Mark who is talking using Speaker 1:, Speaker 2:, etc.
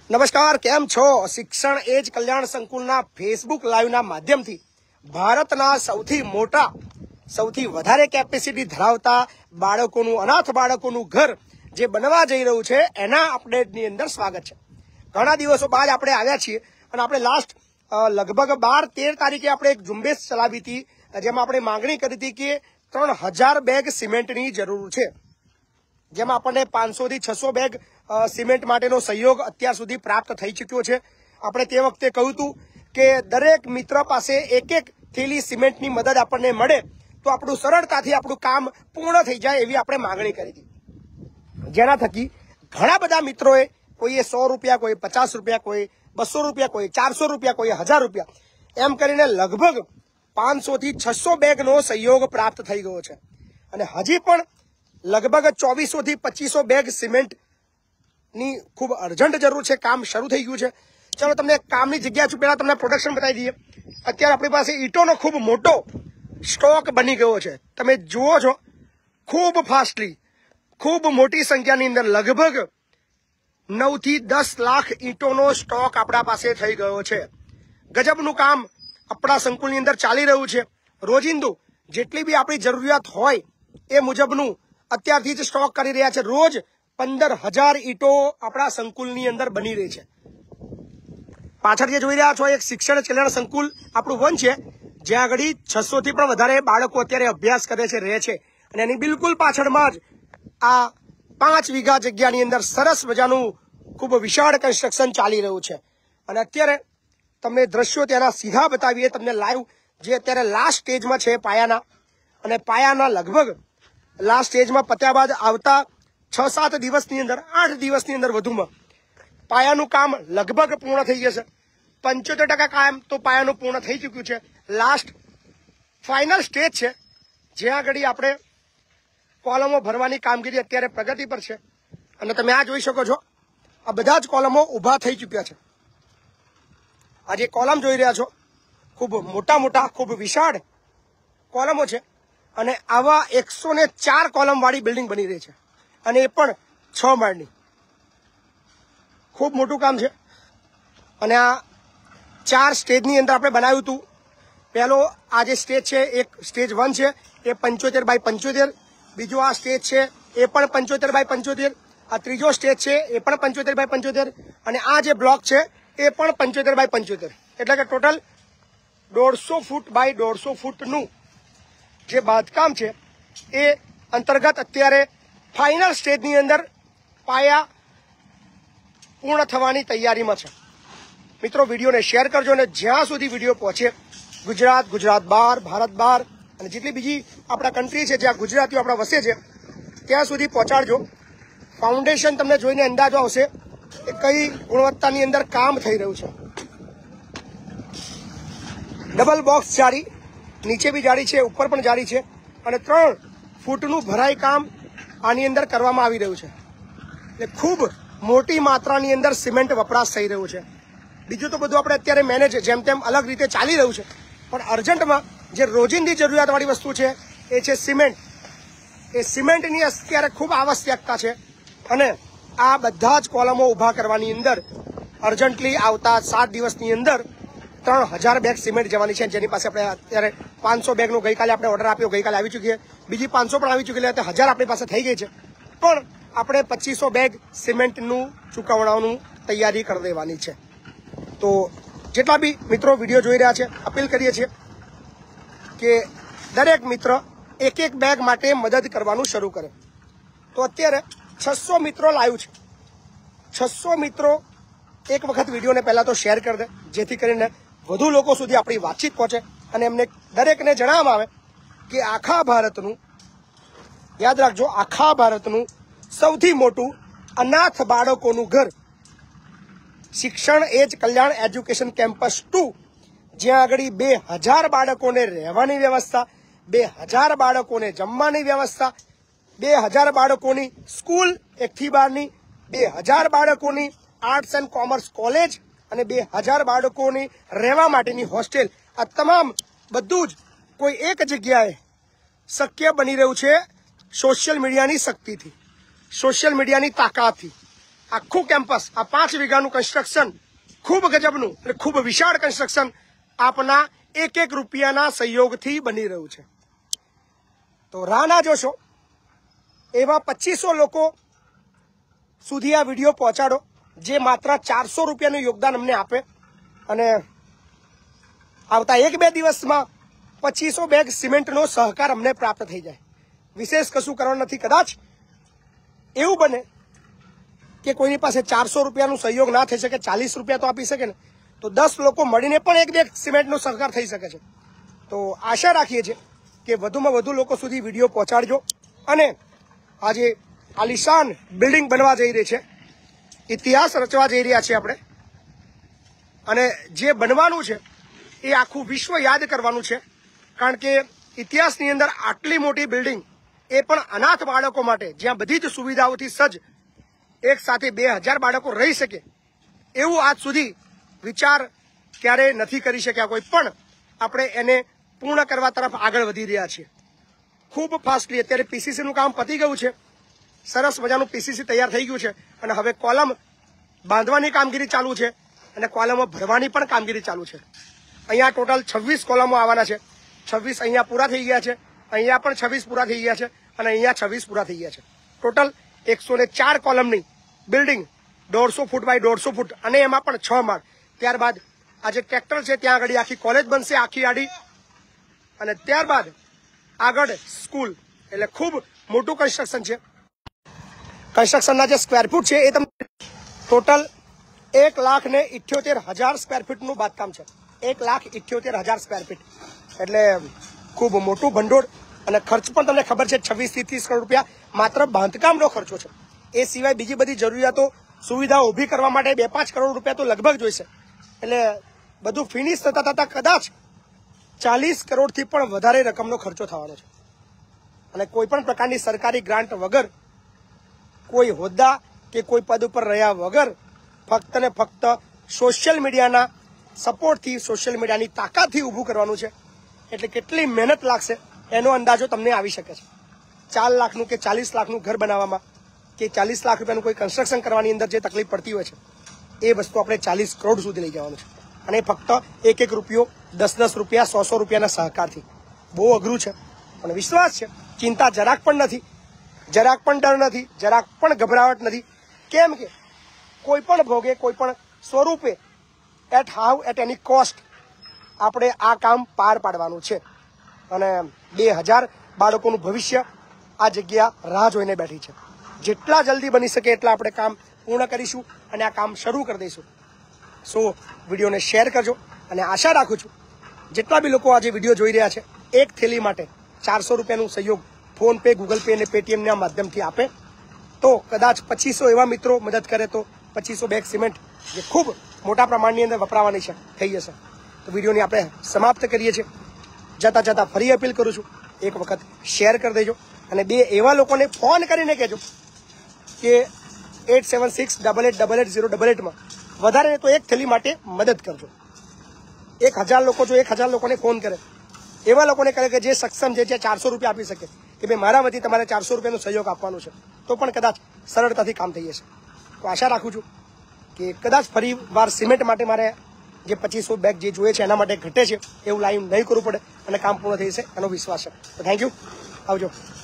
Speaker 1: નમસ્કાર, કેમ છો? શિક્ષણ એજ કલ્યાણ સંકુલના ફેસબુક લાઈવના માધ્યમથી ભારતના સૌથી મોટા, સૌથી વધારે કેપેસિટી ધરાવતા બાળકોનું, અનાથ બાળકોનું ઘર જે બનવા જઈ રહ્યું છે એના અપડેટની અંદર સ્વાગત છે. ઘણા દિવસો બાદ આપણે આવ્યા છીએ અને આપણે લાસ્ટ લગભગ 12-13 તારીખે આપણે એક ઝુંબેશ ચલાવી હતી, જેમાં આપણે માંગણી કરી હતી કે 3000 બેગ સિમેન્ટની જરૂર છે, જેમાં આપણને 500 થી 600 બેગ સિમેન્ટ માટેનો સહયોગ અત્યાર સુધી પ્રાપ્ત થઈ ચૂક્યો છે. આપણે તે વખતે કહ્યું હતું કે દરેક મિત્ર પાસે એક થેલી સિમેન્ટની મદદ આપણને મળે તો આપણું સરળતાથી આપણું કામ પૂર્ણ થઈ જાય એવી આપણે માંગણી કરી હતી, જેના થકી ઘણા બધા મિત્રોએ, કોઈએ 100 રૂપિયા, કોઈ 50 રૂપિયા, કોઈ 200 રૂપિયા, કોઈ 400 રૂપિયા, કોઈ 1000 રૂપિયા, એમ કરીને લગભગ 500 થી 600 બેગનો સહયોગ પ્રાપ્ત થઈ ગયો છે. અને હજી પણ લગભગ 2400 થી 2500 બેગ સિમેન્ટની ખૂબ અર્જન્ટ જરૂર છે. કામ શરૂ થઈ ગયું છે. ચાલો તમને કામની જગ્યા છું પહેલા તમને પ્રોડક્શન બતાવી દઈએ. અત્યારે આપણી પાસે ઈંટોનો ખૂબ મોટો સ્ટોક બની ગયો છે. તમે જુઓ છો, ખૂબ ફાસ્ટલી, ખૂબ મોટી સંખ્યાની અંદર લગભગ 9 થી 10 લાખ ઈંટોનો સ્ટોક આપણા પાસે થઈ ગયો છે. ગજબનું કામ આપણા સંકુલની અંદર ચાલી રહ્યું છે. રોજિંદુ જેટલી બી આપણી જરૂરિયાત હોય એ મુજબનું અત્યારથી જ સ્ટોક કરી રહ્યા છે. રોજ 15000 ઈંટો આપણા સંકુલની અંદર બની રહી છે. પાછળ જે જોઈ રહ્યા છો એક શિક્ષણ કલ્યાણ સંકુલ આપણું વન છે, જ્યાં આગળ 600 થી પણ વધારે બાળકો અત્યારે અભ્યાસ કરે છે, રહે છે. અને એની બિલકુલ પાછળમાં જ આ 5 વીઘા જગ્યાની અંદર સરસ મજાનું ખૂબ વિશાળ કન્સ્ટ્રક્શન ચાલી રહ્યું છે. અને અત્યારે તમને દ્રશ્યો ત્યાંના સીધા બતાવીએ તમને લાઈવ, જે અત્યારે લાસ્ટ સ્ટેજમાં છે પાયાના. અને પાયાના લગભગ લાસ્ટ સ્ટેજમાં પત્યા બાદ આવતા 6-7 દિવસની અંદર, 8 દિવસની અંદર વધુમાં પાયાનું કામ લગભગ પૂર્ણ થઈ જશે. 75% કામ તો પાયાનું પૂર્ણ થઈ ચૂક્યું છે. લાસ્ટ ફાઇનલ સ્ટેજ છે, જ્યાં આગળ આપણે કોલમો ભરવાની કામગીરી અત્યારે પ્રગતિ પર છે. અને તમે આ જોઈ શકો છો, આ બધા જ કોલમો ઊભા થઈ ચૂક્યા છે. આ જે કોલમ જોઈ રહ્યા છો, ખૂબ મોટા, ખૂબ વિશાળ કોલમો છે. અને આવા 104 કોલમ વાળી બિલ્ડિંગ બની રહી છે, અને એ પણ 6 માળની. ખૂબ મોટું કામ છે. અને આ 4 સ્ટેજની અંદર આપણે બનાવ્યું હતું. પહેલો આ જે સ્ટેજ છે, એક સ્ટેજ 1 છે, એ 75x75. બીજો આ સ્ટેજ છે એ પણ 75x75. આ ત્રીજો સ્ટેજ છે એ પણ 75x75. અને આ જે બ્લોક છે એ પણ 75x75. એટલે કે ટોટલ 150 ફૂટ બાય 150 ફૂટનું જે બાંધકામ છે એ અંતર્ગત અત્યારે ફાઇનલ સ્ટેજની અંદર પાયા પૂર્ણ થવાની તૈયારીમાં છે. મિત્રો, વિડીયોને શેર કરજો અને જ્યાં સુધી વિડીયો પહોંચે ગુજરાત બહાર, ભારત બહાર અને જેટલી બીજી આપણા કન્ટ્રી છે જ્યાં ગુજરાતીઓ આપણા વસે છે ત્યાં સુધી પહોંચાડજો. ફાઉન્ડેશન તમને જોઈને અંદાજો આવશે કે કઈ ગુણવત્તાની અંદર કામ થઈ રહ્યું છે. ડબલ બોક્સ જાળી, નીચે બી જાળી છે, ઉપર પણ જાળી છે. અને 3 ફૂટનું ભરાઈ કામ આની અંદર કરવામાં આવી રહ્યું છે. એટલે ખૂબ મોટી માત્રાની અંદર સિમેન્ટ વપરાશ થઈ રહ્યું છે. બીજું તો બધું આપણે અત્યારે મેનેજ જેમ તેમ અલગ રીતે ચાલી રહ્યું છે, પણ અર્જન્ટમાં જે રોજિંદી જરૂરિયાતવાળી વસ્તુ છે એ છે સિમેન્ટ. એ સિમેન્ટની અત્યારે ખૂબ આવશ્યકતા છે. અને આ બધા જ કોલમો ઊભા કરવાની અંદર અર્જન્ટલી આવતા 7 દિવસની અંદર 3000 બેગ સિમેન્ટ જવાની છે, જેની પાસે આપણે અત્યારે 500 બેગનો ગઈકાલે આપણે ઓર્ડર આપ્યો, ગઈકાલે આવી ચૂકી છે. બીજી 500 પણ આવી ચૂકી, એટલે 1000 આપણી પાસે થઈ ગઈ છે. પણ આપણે 2500 બેગ સિમેન્ટનું ચૂકવણાનું તૈયારી કરી દેવાની છે. તો જેટલા બી મિત્રો વિડીયો જોઈ રહ્યા છે, અપીલ કરીએ છીએ કે દરેક મિત્ર એક બેગ માટે મદદ કરવાનું શરૂ કરે. તો અત્યારે 600 મિત્રો લાઈવ છે. 600 મિત્રો એક વખત વિડીયોને પહેલા તો શેર કરી દે, જેથી કરીને વધુ લોકો સુધી આપણી વાતચીત પહોંચે અને એમને દરેકને જણાવવામાં આવે કે આખા ભારતનું, યાદ રાખજો, આખા ભારતનું સૌથી મોટું અનાથ બાળકોનું ઘર શિક્ષણ એજ કલ્યાણ એજ્યુકેશન કેમ્પસ 2, જ્યાં આગળ 2000 બાળકોને રહેવાની વ્યવસ્થા, 2000 બાળકોને જમવાની વ્યવસ્થા, 2000 બાળકોની સ્કૂલ 1 થી 12ની, 2000 બાળકોની આર્ટ્સ એન્ડ કોમર્સ કોલેજ અને 2000 બાળકોની રહેવા માટેની હોસ્ટેલ. આ તમામ બધું જ કોઈ એક જગ્યાએ શક્ય બની રહ્યું છે સોશિયલ મીડિયાની શક્તિથી, સોશિયલ મીડિયાની તાકાતથી. આખું કેમ્પસ આ 5 વીઘાનું કન્સ્ટ્રક્શન ખૂબ ગજબનું અને ખૂબ વિશાળ કન્સ્ટ્રક્શન આપના 1 રૂપિયાના સહયોગથી બની રહ્યું છે. તો રાહ ના જોશો, એવા 2500 લોકો સુધી આ વિડીયો પહોંચાડો જે માત્ર 400 રૂપિયાનું યોગદાન અમને આપે અને આવતા 1-2 દિવસમાં 2500 બેગ સિમેન્ટનો સહકાર અમને પ્રાપ્ત થઈ જાય. વિશેષ કશું કરવાનું નથી. કદાચ એવું બને કે કોઈની પાસે 400 રૂપિયાનું સહયોગ ના થઈ શકે, 40 રૂપિયા તો આપી શકે ને, તો 10 લોકો મળીને પણ 1 બેગ સિમેન્ટનો સહકાર થઈ શકે છે. તો આશા રાખીએ છીએ કે વધુમાં વધુ લોકો સુધી વિડીયો પહોંચાડજો અને આજે આલિશાન બિલ્ડિંગ બનવા જઈ રહી છે, ઇતિહાસ રચવા જઈ રહ્યા છીએ આપણે, અને જે બનવાનું છે એ આખું વિશ્વ યાદ કરવાનું છે. કારણ કે ઇતિહાસની અંદર આટલી મોટી બિલ્ડિંગ, એ પણ અનાથ બાળકો માટે, જ્યાં બધી જ સુવિધાઓથી સજ્જ એક સાથે 2000 બાળકો રહી શકે એવું આજ સુધી વિચાર ક્યારે નથી કરી શક્યા કોઈ, પણ આપણે એને પૂર્ણ કરવા તરફ આગળ વધી રહ્યા છીએ ખૂબ ફાસ્ટલી. અત્યારે પીસીસીનું કામ પતી ગયું છે, સરસ મજાનું પીસીસી તૈયાર થઈ ગયું છે અને હવે કોલમ બાંધવાની કામગીરી ચાલુ છે અને કોલમો ભરવાની પણ કામગીરી ચાલુ છે. અહીંયા ટોટલ 26 કોલમો આવવાના છે. 26 અહીંયા પૂરા થઈ ગયા છે, અહીંયા પણ 26 પૂરા થઈ ગયા છે અને અહીંયા 26 પૂરા થઈ ગયા છે. ટોટલ 104 કોલમની બિલ્ડિંગ 150 ફૂટ બાય 150 ફૂટ અને એમાં પણ 6 માળ. ત્યારબાદ આ જે ટ્રેક્ટર છે ત્યાં આગળ આખી કોલેજ બનશે, આખી આડી, અને ત્યારબાદ આગળ સ્કૂલ. એટલે ખૂબ મોટું કન્સ્ટ્રક્શન છે. કન્સ્ટ્રક્શનના જે સ્ક્વેર ફૂટ છે એ તમને ટોટલ 1,78,000 સ્ક્વેર ફીટનું બાંધકામ છે. 1,78,000 સ્ક્વેર ફીટ એટલે ખૂબ મોટું ભંડોળ, અને ખર્ચ પણ તમને ખબર છે 26 થી 30 કરોડ રૂપિયા માત્ર બાંધકામનો ખર્ચો છે. એ સિવાય બીજી બધી જરૂરિયાતો, સુવિધાઓ ઊભી કરવા માટે 2-5 કરોડ રૂપિયા તો લગભગ જોઈશે. એટલે બધું ફિનિશ થતા કદાચ 40 કરોડથી પણ વધારે રકમનો ખર્ચો થવાનો છે. અને કોઈ પણ પ્રકારની સરકારી ગ્રાન્ટ વગર, કોઈ હોદ્દા કે કોઈ પદ ઉપર રહ્યા વગર, ફક્ત ને ફક્ત સોશિયલ મીડિયાના સપોર્ટથી, સોશિયલ મીડિયાની તાકાતથી ઊભું કરવાનું છે. એટલે કેટલી મહેનત લાગશે એનો અંદાજો તમને આવી શકે છે. 4 લાખનું કે 40 લાખનું ઘર બનાવવામાં કે 40 લાખ રૂપિયાનું કોઈ કન્સ્ટ્રક્શન કરવાની અંદર જે તકલીફ પડતી હોય છે એ વસ્તુ આપણે 40 કરોડ સુધી લઈ જવાનું છે. અને ફક્ત 1-1 રૂપિયો, 10-10 રૂપિયા, 100-100 રૂપિયાના સહકારથી. બહુ અઘરું છે પણ વિશ્વાસ છે, ચિંતા જરાક પણ નથી, જરાક પણ ડર નથી, જરાક પણ ગભરાવટ નથી. કેમ કે કોઈ પણ ભોગે, કોઈ પણ સ્વરૂપે, એટ એની કોસ્ટ આપણે આ કામ પાર પાડવાનું છે. અને 2000 બાળકોનું ભવિષ્ય આ જગ્યા રાહ જોઈને બેઠી છે. જેટલા જલ્દી બની શકે એટલા આપણે કામ પૂર્ણ કરીશું અને આ કામ શરૂ કરી દઈશું. સો વિડીયોને શેર કરજો અને આશા રાખું છું જેટલા બી લોકો આજે વિડીયો જોઈ રહ્યા છે, એક થેલી માટે 400 રૂપિયાનું સહયોગ ફોન પે, ગૂગલ પે અને પેટીએમના માધ્યમથી આપે તો કદાચ 2500 એવા મિત્રો મદદ કરે તો 2500 બેગ સિમેન્ટ જે ખૂબ મોટા પ્રમાણની અંદર વપરાવાની છે થઈ જશે. તો વિડીયોની આપણે સમાપ્ત કરીએ છીએ. જતા ફરી અપીલ કરું છું, એક વખત શેર કરી દેજો અને 2 એવા લોકોને ફોન કરીને કહેજો કે 8768880888 વધારે તો એક થેલી માટે મદદ કરજો. 1000 લોકો જો 1000 લોકોને ફોન કરે, એવા લોકોને કહે કે જે સક્ષમ છે, જે 400 રૂપિયા આપી શકે, કે ભાઈ મારા વતી તમારે 400 રૂપિયાનો સહયોગ આપવાનો છે, તો પણ કદાચ સરળતાથી કામ થઈ જશે. તો આશા રાખું છું કે કદાચ ફરી વાર સિમેન્ટ માટે મારે જે 2500 બેગ જે જોઈએ છે એના માટે ઘટે છે એવું લાઈન નહીં કરવું પડે અને કામ પૂર્ણ થઈ જશે એનો વિશ્વાસ છે. તો થેન્ક યુ, આવજો.